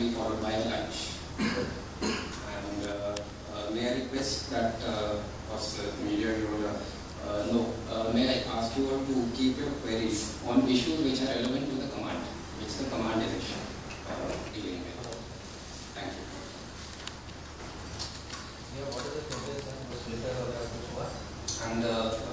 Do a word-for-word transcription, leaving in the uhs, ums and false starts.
be followed by a lunch. And uh, uh, may I request that, uh, of the media, your, uh, no, uh, may I ask you all to keep your queries on issues which are relevant to the command, which the command is uh, dealing with. Thank you. Yeah, what is the status and the status of the And uh,